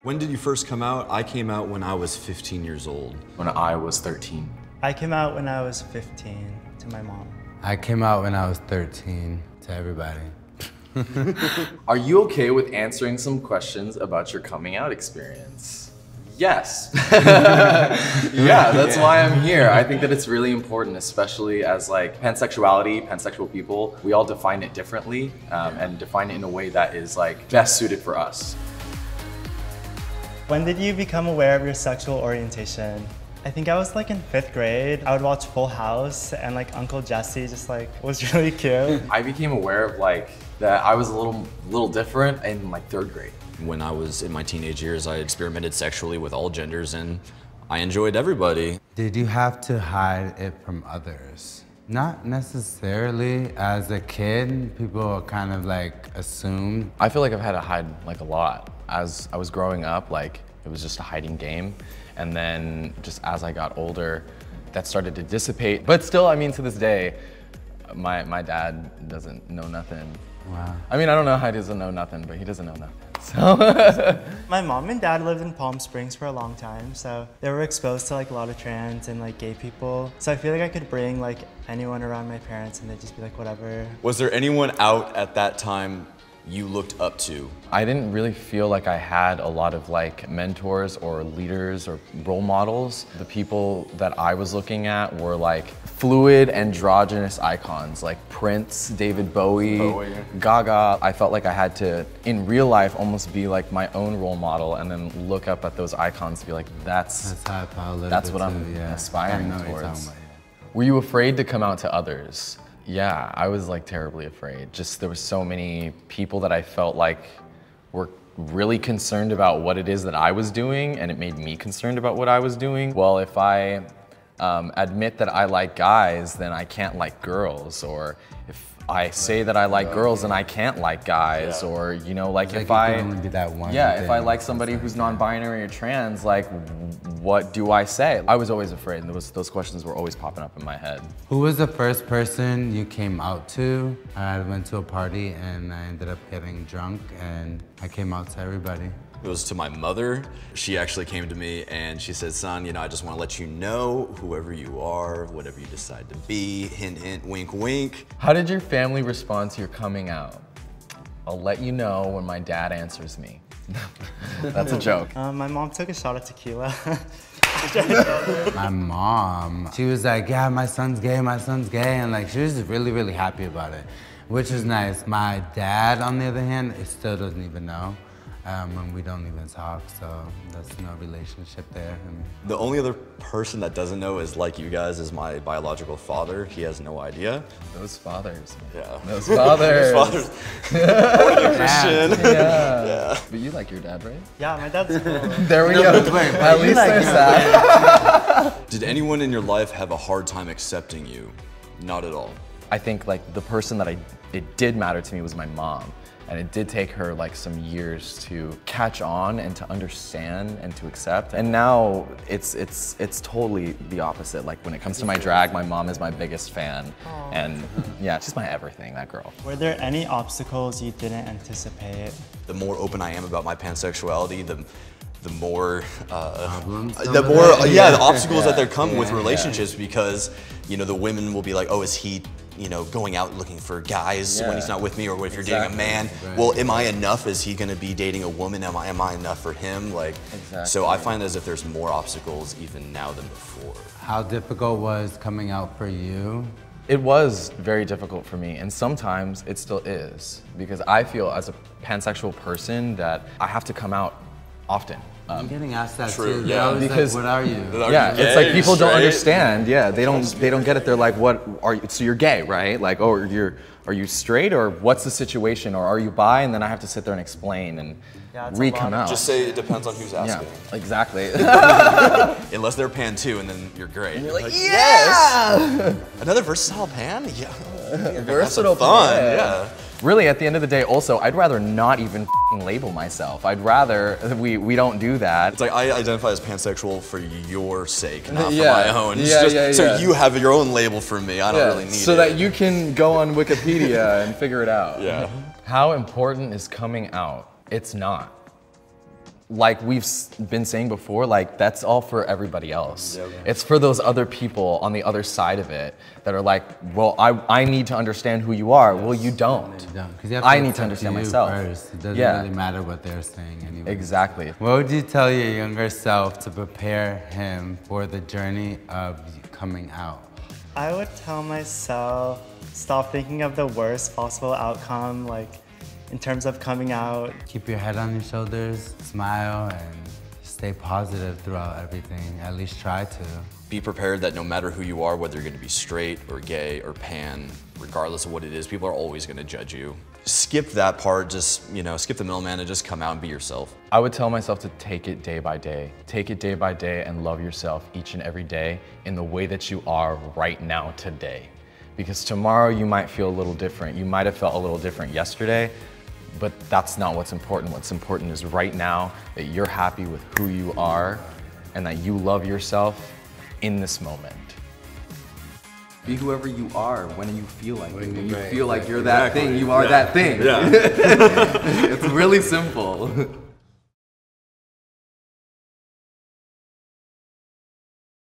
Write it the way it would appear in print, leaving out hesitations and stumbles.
When did you first come out? I came out when I was 15 years old. When I was 13. I came out when I was 15 to my mom. I came out when I was 13 to everybody. Are you okay with answering some questions about your coming out experience? Yes. Yeah, that's why I'm here. I think that it's really important, especially as like pansexuality, pansexual people, we all define it differently and define it in a way that is like best suited for us. When did you become aware of your sexual orientation? I think I was like in 5th grade. I would watch Full House and like Uncle Jesse just like was really cute. I became aware of like that I was a little different in like 3rd grade. When I was in my teenage years, I experimented sexually with all genders and I enjoyed everybody. Did you have to hide it from others? Not necessarily. As a kid, people kind of like assumed. I feel like I've had to hide like a lot. As I was growing up, like it was just a hiding game. And then just as I got older, that started to dissipate. But still, I mean, to this day, my dad doesn't know nothing. Wow. I mean, I don't know how he doesn't know nothing, but he doesn't know nothing. So. My mom and dad lived in Palm Springs for a long time, so they were exposed to like a lot of trans and like gay people. So I feel like I could bring like anyone around my parents and they'd just be like, whatever. Was there anyone out at that time you looked up to? I didn't really feel like I had a lot of like mentors or leaders or role models. The people that I was looking at were like fluid, androgynous icons like Prince, David Bowie, Gaga. I felt like I had to, in real life, almost be like my own role model and then look up at those icons and be like, that's how I felt a little that's bit what too, I'm yeah. aspiring I know what you're towards. talking about, yeah. Were you afraid to come out to others? Yeah, I was like terribly afraid. Just there were so many people that I felt like were really concerned about what it is that I was doing, and it made me concerned about what I was doing. Well, if I admit that I like guys, then I can't like girls, or if I say that I like girls and I can't like guys, or you know, like It's if like I you can only do that one if I thing. like somebody who's non-binary or trans, like what do I say? I was always afraid, and those questions were always popping up in my head. Who was the first person you came out to? I went to a party and I ended up getting drunk and I came out to everybody. It was to my mother. She actually came to me and she said, son, you know, I just want to let you know, whoever you are, whatever you decide to be, hint, hint, wink, wink. How did your family respond to your coming out? I'll let you know when my dad answers me. That's a joke. My mom took a shot of tequila. My mom, she was like, yeah, my son's gay, and like she was really, really happy about it, which is nice. My dad, on the other hand, he still doesn't even know. And we don't even talk, so there's no relationship there. The only other person that doesn't know is like you guys is my biological father. He has no idea. Those fathers. Yeah. Those fathers. Those fathers. Born again Christian. Yeah. But you like your dad, right? Yeah, my dad's cool. There we go. At least there's that. Did anyone in your life have a hard time accepting you? Not at all. I think like the person that it did matter to me was my mom. And it did take her like some years to catch on and to understand and to accept. And now it's totally the opposite. Like when it comes to my drag, my mom is my biggest fan. Aww. And yeah, she's my everything, that girl. Were there any obstacles you didn't anticipate? The more open I am about my pansexuality, the more the obstacles that there come with relationships, because you know the women will be like, oh, is he, you know, going out looking for guys when he's not with me, or if you're dating a man, well, am I enough? Is he going to be dating a woman? Am I enough for him? Like, so I find as if there's more obstacles even now than before. How difficult was coming out for you? It was very difficult for me, and sometimes it still is, because I feel as a pansexual person that I have to come out often. I'm getting asked that True, too. yeah. Because like, what are you? Yeah, it's like people don't understand. Yeah, they don't get it. They're like, what are you? So you're gay, right? Like, oh, are you straight, or what's the situation, or are you bi? And then I have to sit there and explain and re-come out. Just say it depends on who's asking. Yeah, exactly. Unless they're pan too, and then you're great. And you're like, yes! Another versatile pan? Yeah. Versatile fun, pan. yeah. Really, at the end of the day, also, I'd rather not even label myself. I'd rather we don't do that. It's like I identify as pansexual for your sake, not for my own. Yeah, so you have your own label for me. I don't really need it. So that you can go on Wikipedia and figure it out. Yeah. How important is coming out? It's not. like we've been saying before, like that's all for everybody else. It's for those other people on the other side of it that are like, well, I need to understand who you are. Well, you don't. I need to understand myself. First. It doesn't really matter what they're saying anyway. Exactly. What would you tell your younger self to prepare him for the journey of coming out? I would tell myself, stop thinking of the worst possible outcome, like in terms of coming out. Keep your head on your shoulders, smile, and stay positive throughout everything. At least try to. Be prepared that no matter who you are, whether you're going to be straight or gay or pan, regardless of what it is, people are always going to judge you. Skip that part, just, skip the middleman and just come out and be yourself. I would tell myself to take it day by day. Take it day by day and love yourself each and every day in the way that you are right now today. Because tomorrow you might feel a little different. You might have felt a little different yesterday, but that's not what's important. What's important is right now that you're happy with who you are and that you love yourself in this moment. Be whoever you are when you feel like it. When you feel like you're that thing, you are that thing. Yeah. It's really simple.